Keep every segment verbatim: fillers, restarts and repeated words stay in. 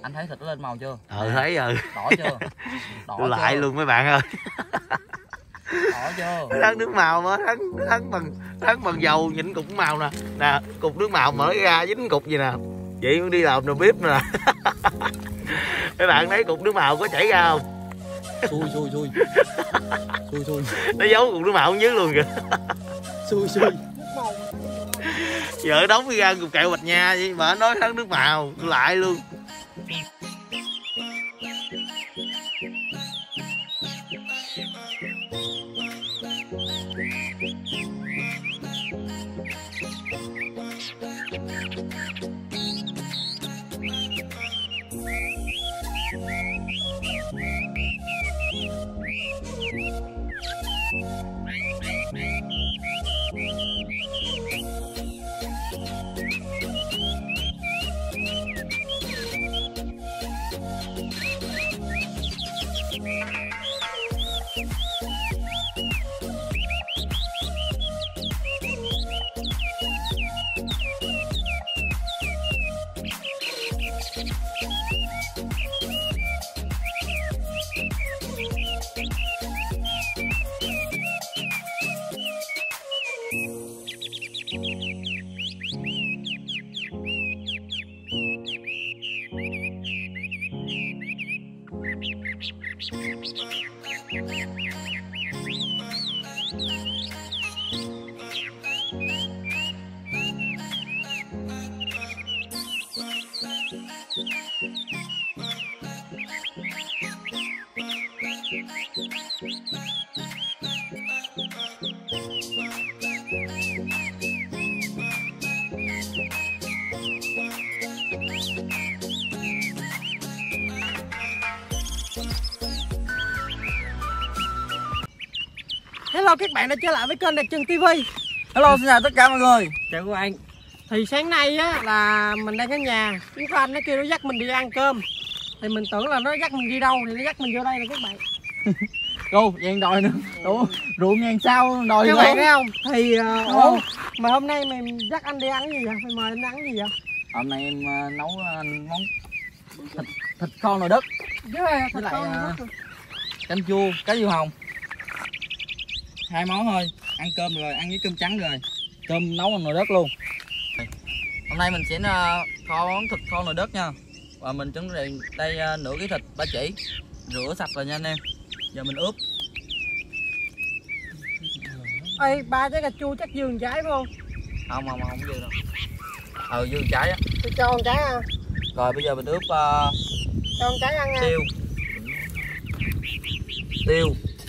Anh thấy thịt nó lên màu chưa? Ờ thấy rồi. Đỏ chưa? Đỏ chưa? Lại luôn mấy bạn ơi. Đỏ chưa? Thắng nước màu mà thắng thắng bằng thắng bằng dầu nhìn cục màu nè. Nè, cục nước màu mở ra dính cục gì nè. Chị cũng đi làm nồi bếp nè. Các bạn thấy cục nước màu có chảy ra không? Xui xui xui. Xui xui. Nó giấu cục nước màu ở dưới luôn kìa. Xui xui. Vợ đóng đi ra cục kẹo Bạch Nha vậy mà anh nói thắng nước màu lại luôn. Hello các bạn đã trở lại với kênh Đạt Trần ti vi. Hello, xin chào tất cả mọi người. Chào các bạn. Thì sáng nay á là mình đang ở nhà, chú của anh nó kêu nó dắt mình đi ăn cơm. Thì mình tưởng là nó dắt mình đi đâu thì nó dắt mình vô đây nè các bạn. Cô, vậy đòi nữa. Đủ ruộng ngàn sao đòi Các bạn nữa. thấy không? Thì uh, ủa, mà hôm nay mình dắt anh đi ăn cái gì vậy? Mày mời anh ăn cái gì vậy? Hôm nay em uh, nấu uh, món thịt thịt kho nồi đất Với lại với thịt lại con uh, canh chua, cá diêu hồng. Hai món thôi, ăn cơm rồi, ăn với cơm trắng rồi. Cơm nấu bằng nồi đất luôn. Hôm nay mình sẽ uh, kho món thịt kho nồi đất nha. Và mình chuẩn bị đây uh, nửa cái thịt ba chỉ, rửa sạch rồi nha anh em. Giờ mình ướp. Ê, ba trái cà chua chắc dưa một trái phải không? Không không không dư đâu. Ừ dư một trái á. Tôi cho một trái à. Rồi bây giờ mình ướp uh, Cho một trái ăn nha. tiêu. Tiêu.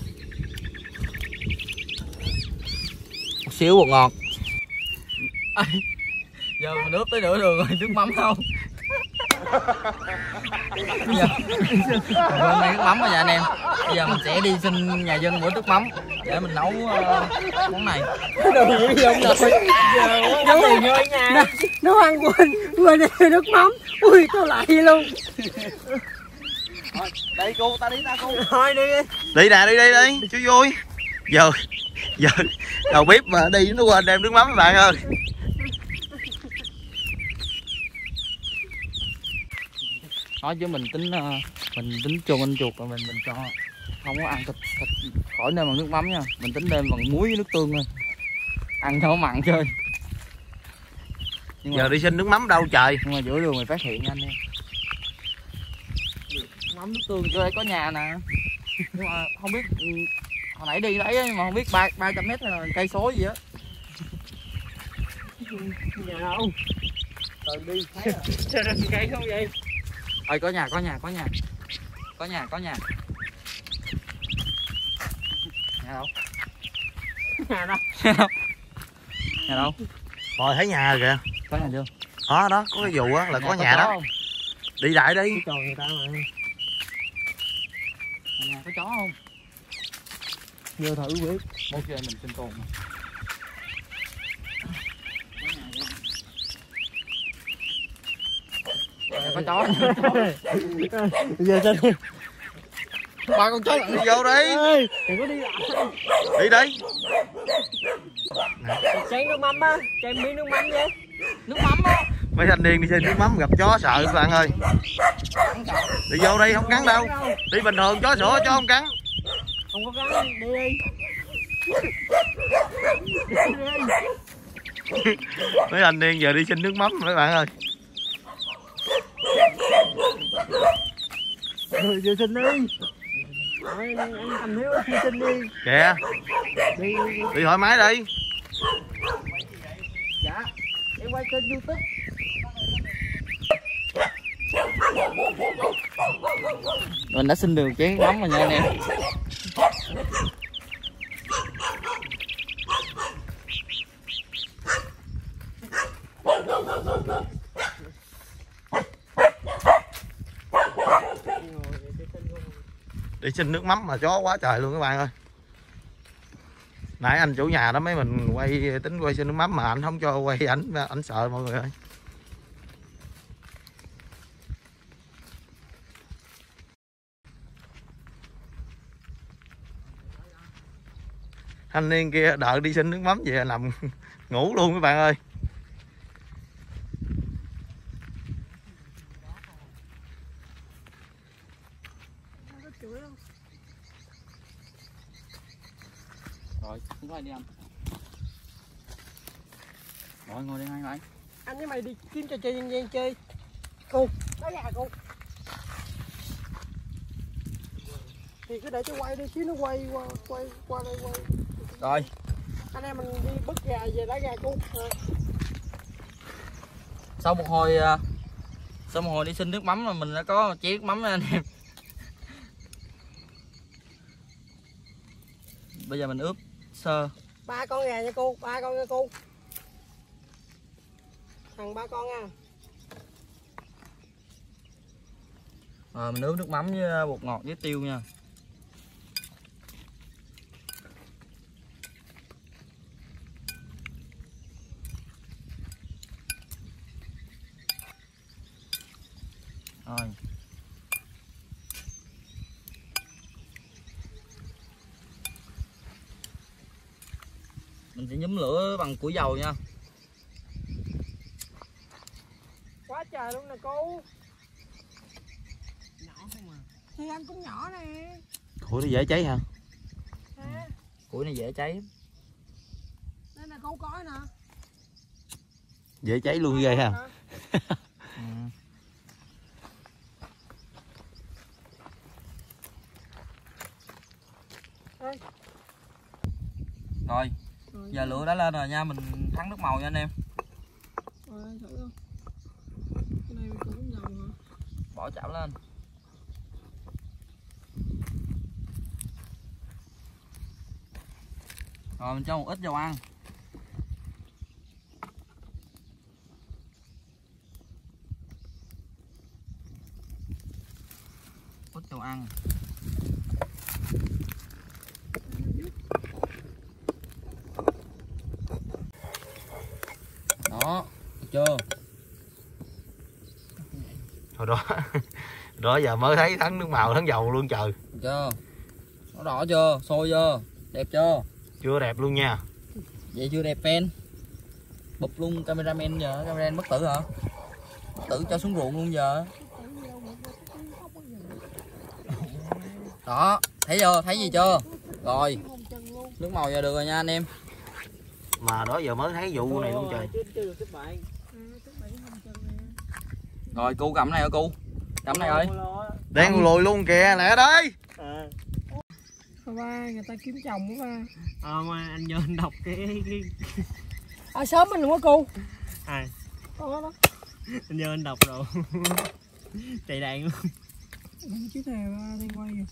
Một xíu bột ngọt. À, giờ mình ướp tới nửa đường rồi, nước mắm không? Bây giờ bên đây nước mắm rồi nha anh em. Bây giờ mình sẽ đi xin nhà dân bữa nước mắm để mình nấu uh, món này. Đồ gì không rồi. Giờ tiền vô nhà. Nấu ăn quên quên đi nước mắm. Ui tôi lại luôn. Thôi, đây cô, ta đi ta cô. Thôi đi đi. Đi nè, đi đi đi, chú vui. Giờ giờ đầu bếp mà đi nó quên đem nước mắm các bạn ơi. Nói chứ mình tính uh, mình tính cho anh chuột rồi mình mình cho không có ăn thịt thịt khỏi nêm bằng nước mắm nha, mình tính nêm bằng muối với nước tương thôi, ăn cho nó mặn chơi. Nhưng Giờ mà, đi xin nước mắm đâu trời. nhưng mà giữa đường mình phát hiện nha anh em, mắm nước tương cho đây có nhà nè, nhưng mà không biết hồi nãy đi đấy mà không biết ba ba trăm mét hay là cây số gì á. Nhà đâu? Rồi đi thấy rồi. Trời ơi, cây không vậy? Ơi có nhà có nhà có nhà có nhà có nhà nhà đâu Nhà đâu? nhà đâu nhà đâu Rồi thấy nhà kìa. có nhà chưa? Đó đó, có cái dù á là có nhà chó đó. không? Đi lại đi. Cái tròn người ta mà. Nhà có chó không? Vô thử biết. Ok mình xin tồn mà. Có chó. Giờ sao đi? Ba con chó đi vô đi. Ê, đừng có đi lại. Đi đi. Chén nước mắm á, cho em miếng nước mắm với. Nước mắm á. Mấy thanh niên đi xin nước mắm gặp chó sợ các bạn ơi. Đi vô đây không cắn đâu. Đi bình thường chó sủa chó không cắn. Không có cắn, đi đi. Mấy thanh niên giờ đi xin nước mắm mấy bạn ơi. Rồi giờ xin đi. Rồi, anh cầm thiếu đi xin đi. Kìa. Đi, đi. Đi thoải mái đi. Dạ, em quay kênh YouTube. Mình đã xin được chén mắm rồi nha anh em. Đi xin nước mắm mà chó quá trời luôn các bạn ơi. Nãy anh chủ nhà đó mấy mình quay tính quay xin nước mắm mà anh không cho quay, ảnh ảnh sợ mọi người ơi. Thanh niên kia đợi đi xin nước mắm về nằm ngủ luôn các bạn ơi. Rồi, không phải đi anh. Rồi ngồi đi hai bạn. Anh với mày đi kiếm trò chơi dân gian chơi. Cô, đá gà cô. Thì cứ để cho quay đi, xíu nó quay qua quay qua đây quay. Rồi. Anh em mình đi bứt gà về đá gà cô. Sau một hồi sau một hồi đi xin nước mắm mà mình đã có chén nước mắm đó anh em. Bây giờ mình ướp sơ Ba con gà nha cô, ba con nha cô. Thằng ba con nha. Rồi mình ướp nước mắm với bột ngọt với tiêu nha. Rồi. Mình sẽ nhúm lửa bằng củi dầu nha. Quá trời luôn nè cô. Nhỏ không à. Thì anh cũng nhỏ nè. Ủa nó dễ cháy hả? À, Củi này dễ cháy. đây là câu cối nè. Dễ cháy luôn ghê ha. Ừ. Đây. Rồi, Rồi, giờ lửa đã lên rồi nha, mình thắng nước màu nha anh em. Rồi anh thử không? Cái này mình cũng dầu hả? Bỏ chảo lên. Rồi mình cho một ít dầu ăn. Ít dầu ăn. Đó, được chưa? Hồi đó đó giờ mới thấy thắng nước màu thắng dầu luôn trời. Được chưa? Nó đỏ chưa? Sôi chưa? Đẹp chưa? Chưa đẹp luôn nha. Vậy chưa đẹp fan. Bụp luôn cameraman giờ, cameraman bất tử hả? Bất tử cho xuống ruộng luôn giờ. Đó, thấy chưa? Thấy gì chưa? Rồi. Nước màu giờ được rồi nha anh em. Mà đó giờ mới thấy vụ này luôn trời. Rồi cu cầm này hả cu? Cầm này rồi. Đang lùi luôn kìa, lẹ đây. Ba, người ta kiếm chồng của ba. Ờ mà anh vô anh đọc cái cái À sớm mình luôn á cô. à Đó đó. anh vô anh đọc rồi chạy đạn luôn. Đúng chứ thề ba đang quay kìa.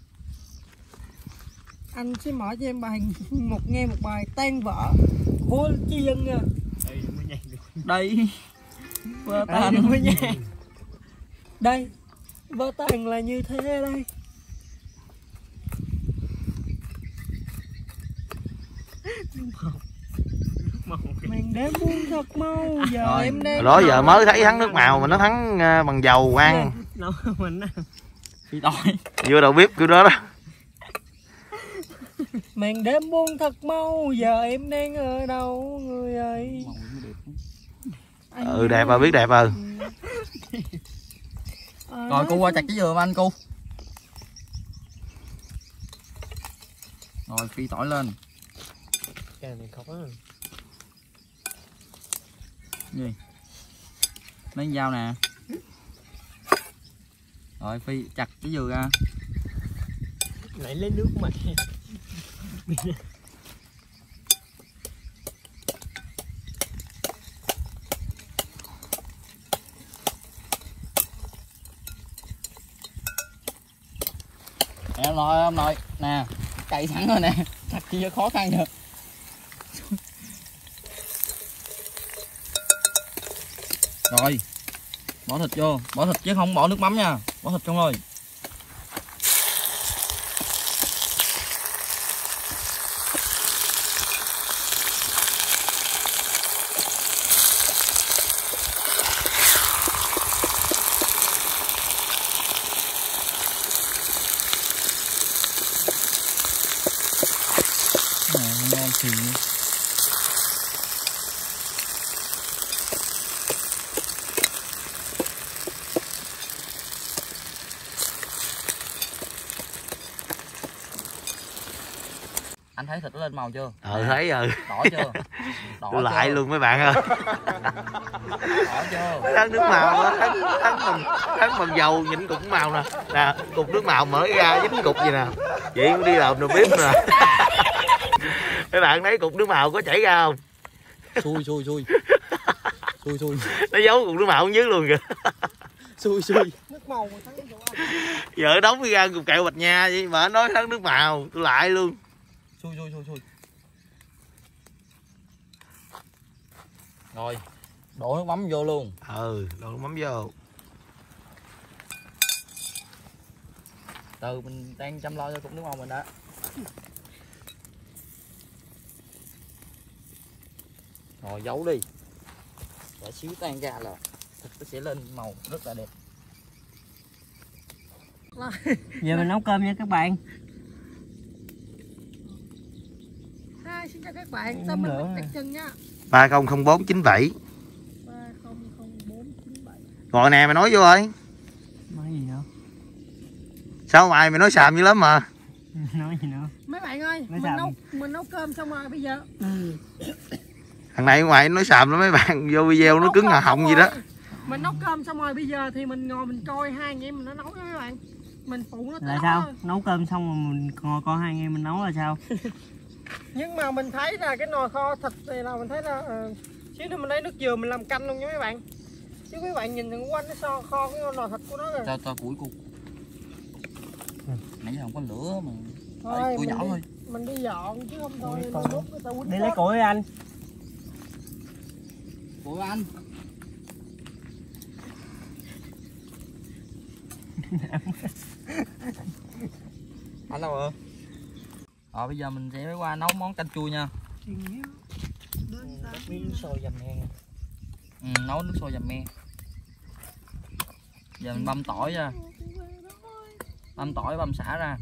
Anh sẽ mở cho em bài một nghe một bài tan vỡ của chi dân nha. Đây mới nhảy được. Đây. Vơ Đây tan. mới nha. Đây. Vơ tan là như thế đây. Màn đêm buông thật mau giờ Rồi. em đang Đó giờ mới thấy thắng nước màu mà nó thắng bằng dầu ăn. Đâu mình á. Phi tỏi. Vừa đầu bếp kiểu đó đó. Màn đêm buông thật mau giờ em đang ở đâu người ơi. Ừ đẹp à, biết đẹp à. Rồi cu qua chặt cái dừa mà anh cu. Rồi phi tỏi lên. Cái này khó. Gì? Lấy dao nè. Rồi phi chặt cái dừa ra. Lại lấy nước mày. Em nội em nội nè, cày sẵn rồi nè, chặt chi khó khăn rồi. Rồi bỏ thịt vô, bỏ thịt chứ không bỏ nước mắm nha, bỏ thịt trong rồi. Ngon xì. Anh thấy thịt nó lên màu chưa? Ờ thấy rồi. Đỏ chưa? Đỏ Tôi lại chưa? luôn mấy bạn ơi. Đỏ chưa? Thắng nước màu đó, thắng thắng bằng thắng bằng dầu nhìn cục màu nè. Nè, cục nước màu mở ra dính cục gì nè. Chị cũng đi làm đầu bếp nè. Các bạn thấy cục nước màu có chảy ra không? Xui xui xui. Xui xui. Nó giấu cục nước màu ở dưới luôn kìa. Xui xui. Nước màu mà thắng chỗ anh. Vợ đóng đi ra cục kẹo Bạch Nha vậy mà nói thắng nước màu, tôi lại luôn. Xui xui xui xui. Rồi, đổ nước mắm vô luôn. Ừ, đổ nước mắm vô. Từ mình đang chăm lo cho cục nước màu mình đó. Rồi giấu đi. Để xíu tan ra là thịt nó sẽ lên màu rất là đẹp. Giờ mình nấu cơm nha các bạn. Hi, xin chào các bạn, tên mình là Đặc Trần nha. ba không không bốn chín bảy. ba không không bốn chín bảy. Rồi nè mày nói vô ơi. Nói gì nữa? Sao mày mày nói xàm dữ lắm mà. Nói gì nữa? Mấy bạn ơi, Nói mình xàm. nấu mình nấu cơm xong rồi bây giờ. Thằng này ngoài nói xàm lắm mấy bạn, vô video nó cứng ngà họng gì đó. Mình nấu cơm xong rồi bây giờ thì mình ngồi mình coi hai anh em mình nó nấu nha mấy bạn. Mình phụ nó Là sao? Nấu cơm xong rồi mình ngồi coi hai anh em mình nấu là sao? Nhưng mà mình thấy là cái nồi kho thịt này là mình thấy là uh, xíu nữa mình lấy nước dừa mình làm canh luôn nha mấy bạn. Chứ mấy bạn nhìn thằng quanh nó so kho cái nồi thịt của nó rồi. Cho cho củi cu. Nãy giờ không có lửa mà. Thôi, Củi mình nhỏ đi, thôi. mình đi dọn chứ không thôi Ủa, nó còn- đốt người ta quýnh Đi lấy chết. củi anh. Củi anh. Anh đâu rồi? Rồi bây giờ mình sẽ qua nấu món canh chua nha. Miếng sôi dầm nè. Ừ, nấu nước sôi dầm me. Giờ mình băm tỏi ra. Băm tỏi băm sả ra.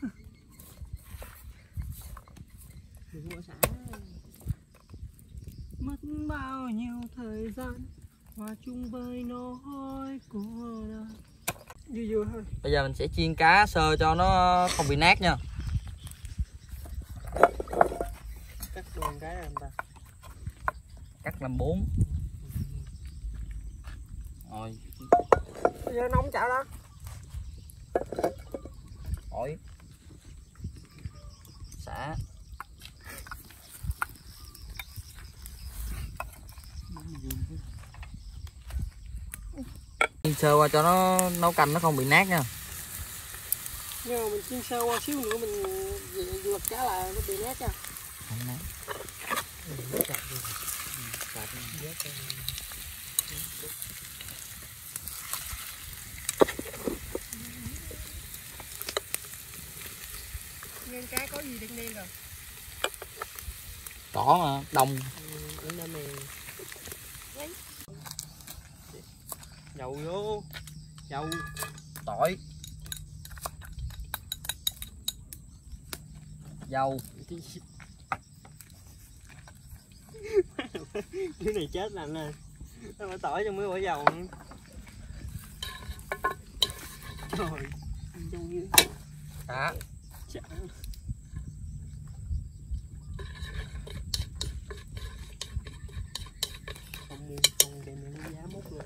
Mất bao nhiêu thời gian hòa chung với nỗi của đời. Vừa vừa thôi. Bây giờ mình sẽ chiên cá sơ cho nó không bị nát nha. Cắt luôn cái này ta. Cắt làm bốn. Rồi. Bây giờ nóng chảo đó. Tỏi. Sả. Chiên sơ qua cho nó nấu canh nó không bị nát nha. Nhưng mà mình chiên sơ qua xíu nữa mình lật cá là nó bị nát nha. Không nát. Nguyên cá có gì đen đen rồi. Có mà đông. Dầu vô. Dầu. Tỏi. Dầu. Cái này chết anh ơi. Sao mà tỏi cho mới bỏ dầu. Trời. Đó. Chả. Không mua không đem đến giá mút luôn.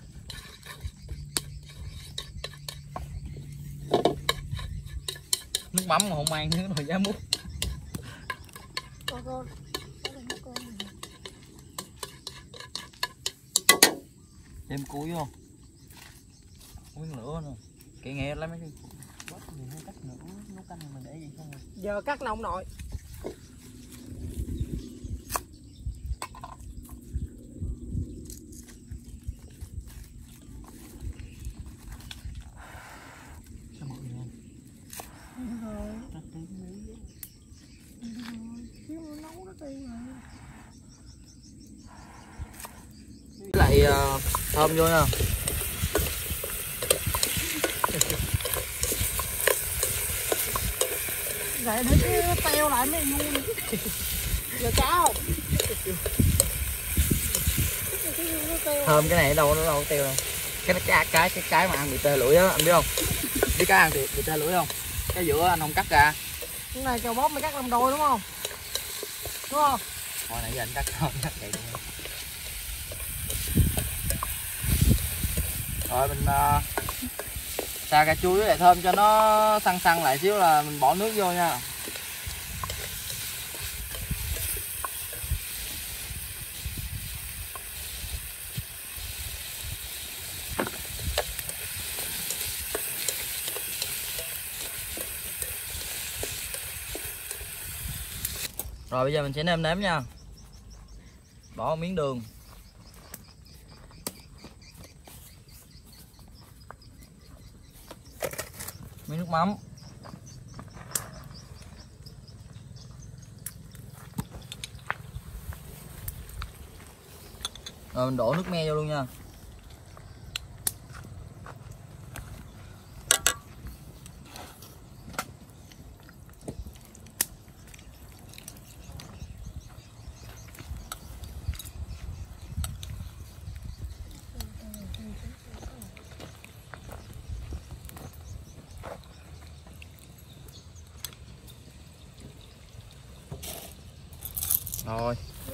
Nước mắm mà không ăn nước rồi giá mút. Con con. Thêm cuối vô. Nguyên lửa nữa. Kệ nghe lấy mấy cái Bớt nhiều hay cắt nữa, nấu canh mình để gì không? Giờ cắt nào ông nội. Sao mọi người rất tiếng nữa. Nấu nó đi mà. lại uh, thơm vô nha. Vậy để cái teo lại mới ngon. Giờ cháo. Thơm cái này ở đâu nó đâu có tiêu đâu. Cái cái cái cái cái mà ăn bị tê lưỡi á, anh biết không? Biết cái ăn bị, bị tê lưỡi không? Cái giữa anh không cắt ra. Cái này kèo bóp mới cắt làm đôi đúng không? Đúng không? Hồi nãy giờ anh cắt không cắt vậy luôn. Rồi mình uh, xào cà chua với lại thơm cho nó săn săn lại xíu là mình bỏ nước vô nha. Rồi bây giờ mình sẽ nêm nếm nha. Bỏ một miếng đường. Miếng nước mắm. Rồi mình đổ nước me vô luôn nha. Rồi.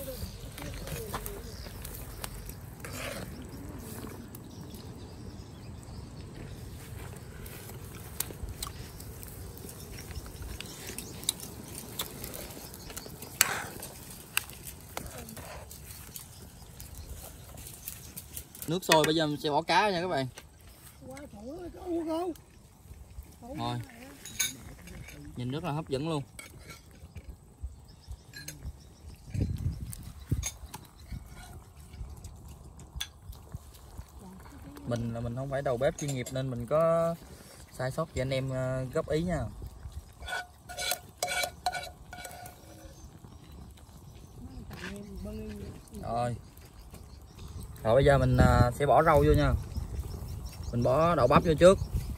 Nước sôi bây giờ mình sẽ bỏ cá nha các bạn. Rồi. Nhìn rất là hấp dẫn luôn. Mình là mình không phải đầu bếp chuyên nghiệp nên mình có sai sót thì anh em góp ý nha. Rồi. Rồi bây giờ mình sẽ bỏ rau vô nha. Mình bỏ đậu bắp vô trước.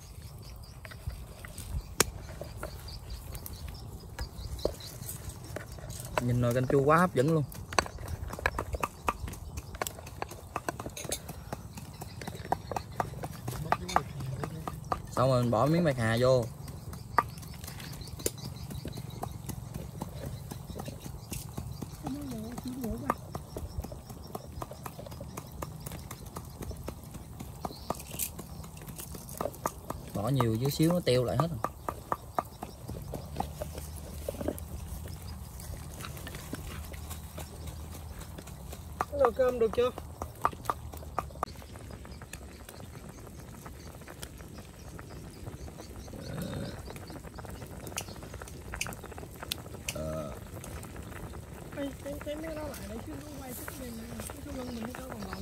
Nhìn nồi canh chua quá hấp dẫn luôn. Xong rồi mình bỏ miếng bạc hà vô. Bỏ nhiều dưới xíu nó tiêu lại hết rồi. Cái nồi cơm được chưa? Cái cái cái mấy cái đó lại để chứ nó quay sức lên này, cái số lưng mình nó có còn lộn.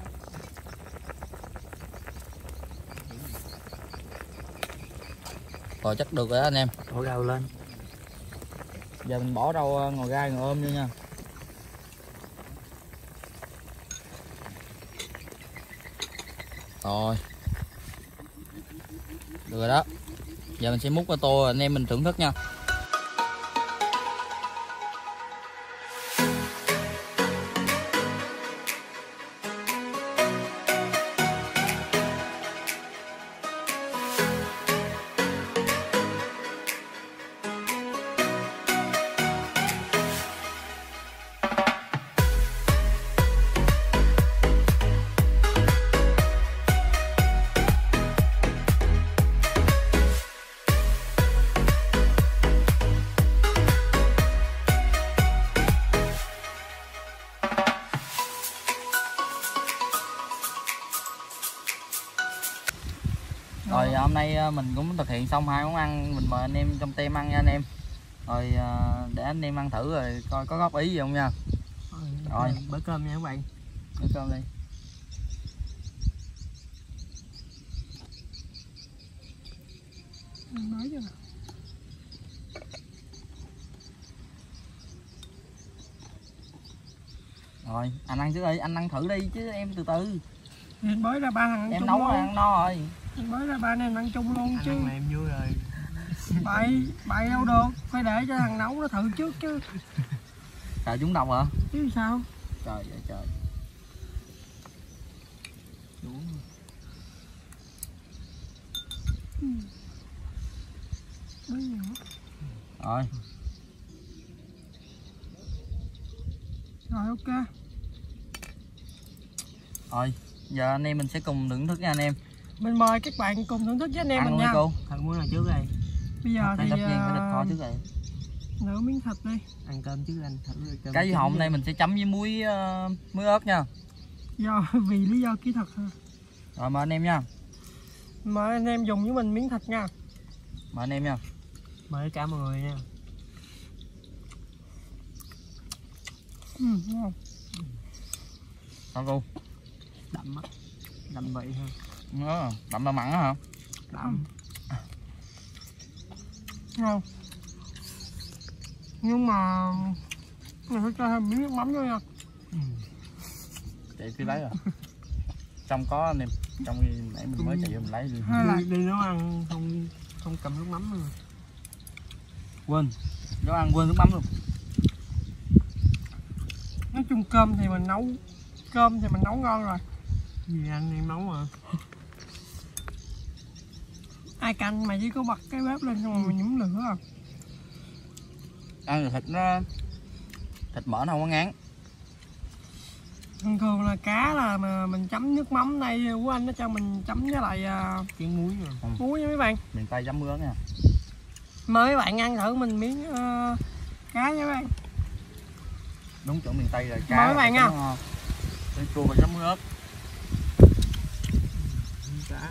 Rồi chắc được rồi đó anh em. Bỏ rau lên. Giờ mình bỏ rau ngò gai ngò ôm vô nha. Rồi. Được rồi đó. Giờ mình sẽ múc vào tô anh em mình thưởng thức nha. Rồi hôm nay mình cũng thực hiện xong hai món ăn, mình mời anh em trong team ăn nha anh em. Rồi để anh em ăn thử rồi coi có góp ý gì không nha. Rồi bữa cơm nha các bạn. Bữa cơm đi. Nói chứ. Rồi anh ăn trước đi, anh ăn thử đi chứ em từ từ. Em mới ra ba thằng ăn em chung nấu luôn. ăn no rồi. Em mới ra ba anh em ăn chung luôn Anh chứ. ăn là em vui rồi. Bậy, bậy đâu được, phải để cho thằng nấu nó thử trước chứ. Trời chúng độc hả? Chứ sao? Trời ơi trời. Ừ. Đấy nhỏ. Rồi. Rồi ok. Rồi, giờ anh em mình sẽ cùng thưởng thức nha anh em. Mình mời các bạn cùng thưởng thức với anh em ăn mình nha. cô. Thật muốn là trước đây. Bây giờ Phải thì tất nhiên phải thịt kho uh, trước rồi. nửa miếng thịt đi. Ăn cơm trước anh thử cơm. Cái hồng này mình sẽ chấm với muối uh, muối ớt nha. Do vì lý do kỹ thuật thôi. Rồi mời anh em nha. Mời anh em dùng với mình miếng thịt nha. Mời anh em nha. Mời cả mọi người nha. Ừ, đúng không? Sao cô? Đậm á. Đậm vị hơn. Ờ, đậm là mặn á hả? Đậm. Ngon. Nhưng mà mình phải cho thêm miếng nước mắm vô nha. Ừ. Chạy cứ lấy rồi. Trong có anh em, trong khi nãy mình mới chạy vô mình lấy đi. Hay là Đi, đi nấu ăn không không cầm nước mắm nữa. Quên, nấu ăn quên nước mắm luôn. nói chung cơm thì mình nấu cơm thì mình nấu ngon rồi. Vì anh em nấu mà. Ai canh mà chỉ có bật cái bếp lên xong rồi mình nhúng lửa à. Ăn rồi thịt nó thịt mỡ nó không có ngán. Thường thường là cá là mà mình chấm nước mắm đây của anh nó cho mình chấm với lại uh, Chén muối rồi. muối nha mấy bạn. Miền Tây chấm muối nha. Mời mấy bạn ăn thử mình miếng uh, cá nha mấy bạn. Đúng chuẩn miền Tây rồi. Cá Mời mấy bạn nha. Cái chua và chấm muối ớt. Cá.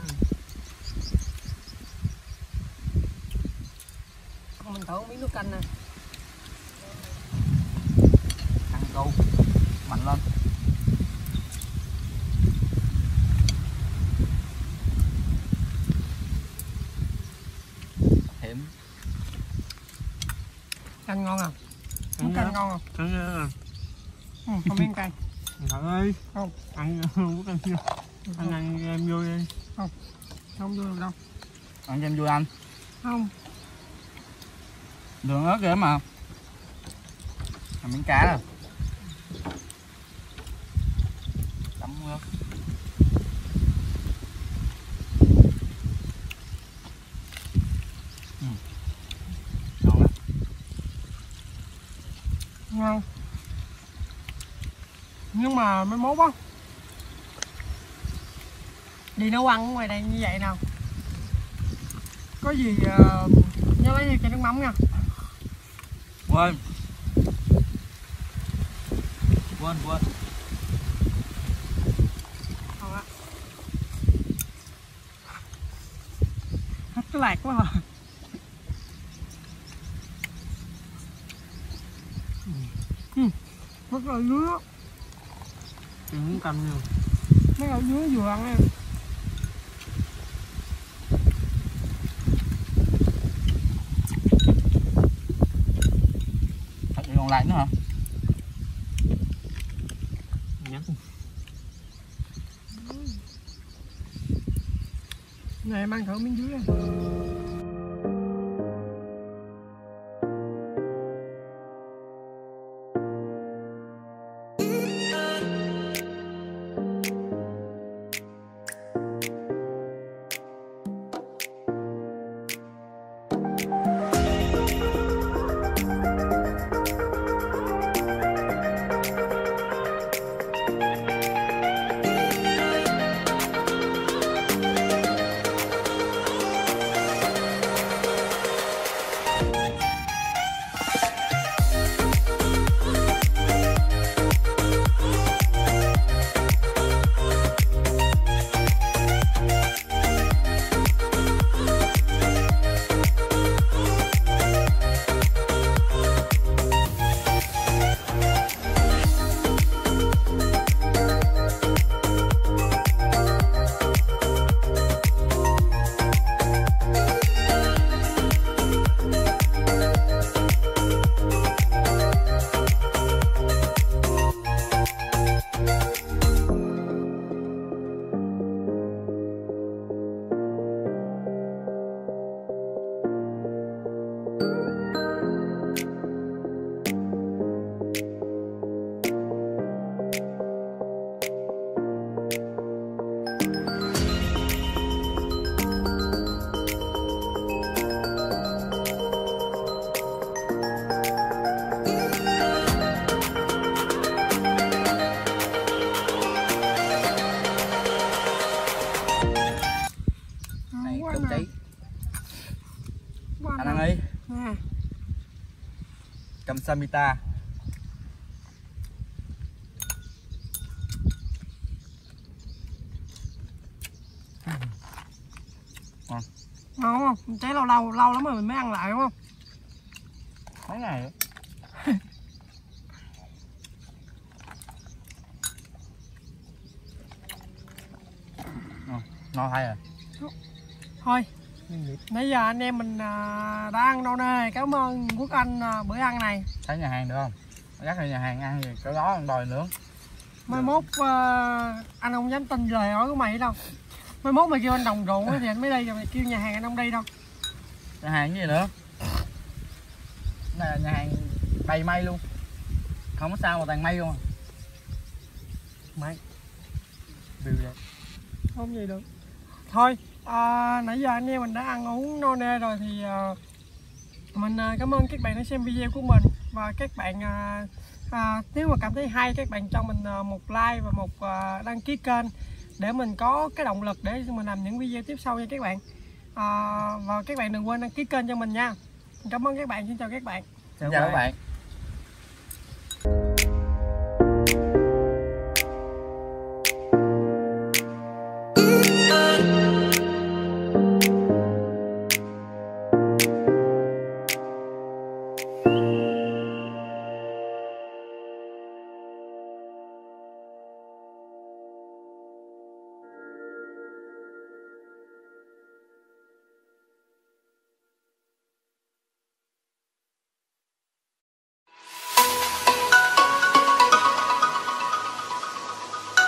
Mình thử miếng nước canh nè. Ăn câu mạnh lên. Hiểm. Canh ngon à? Nước canh ngon à? Canh à. Ừ, không miếng canh. Thật ơi. Không. Ăn không có canh. Anh ăn em vui đi. Không. Không vô được đâu. Ăn cho em vui anh. Không. Đường ớt kìa mà. Làm miếng cá rồi. Chấm muối ớt. Ừ. Ngon lắm. Ngon. Nhưng mà mấy mốt á đi nấu ăn ở ngoài đây như vậy nào có gì uh, nhớ lấy thêm chai nước mắm nha. Quên quên quên Không á. Hết cái lạc quá hả? Ừ. Rất là dứa. Trứng canh luôn. Mấy ở dứa vừa ăn em. thật gì còn lại nữa hả? Nhắc. Này em ăn thử miếng dưới này. chỉ. Quá Anh ăn ngon. đi. Nè. Kamsamita. Ngon không? Cháy lâu lâu lâu lắm rồi mình mới ăn lại đúng không? Mấy ngày nữa. Ngon, ngon hay rồi. Thôi nãy giờ anh em mình à, đã ăn đâu nè. Cảm ơn Quốc Anh à, bữa ăn này. Thấy nhà hàng được không? Dắt đi nhà hàng ăn gì cái đó ăn đòi nướng. Mai mốt à, anh không dám tin lời nói của mày đâu. Mai mốt mày kêu anh đồng ruộng thì anh mới đi, rồi mày kêu nhà hàng anh không đi đâu. Nhà hàng cái gì nữa? Này là nhà hàng đầy mây luôn. Không có sao mà toàn mây luôn à. Mày View đây. không gì được. Thôi à, nãy giờ anh em mình đã ăn uống no nê rồi thì à, mình à, cảm ơn các bạn đã xem video của mình. Và các bạn à, à, nếu mà cảm thấy hay, các bạn cho mình à, một like và một à, đăng ký kênh để mình có cái động lực để mình làm những video tiếp sau nha các bạn. à, Và các bạn đừng quên đăng ký kênh cho mình nha. Cảm ơn các bạn, xin chào các bạn. Xin chào các bạn.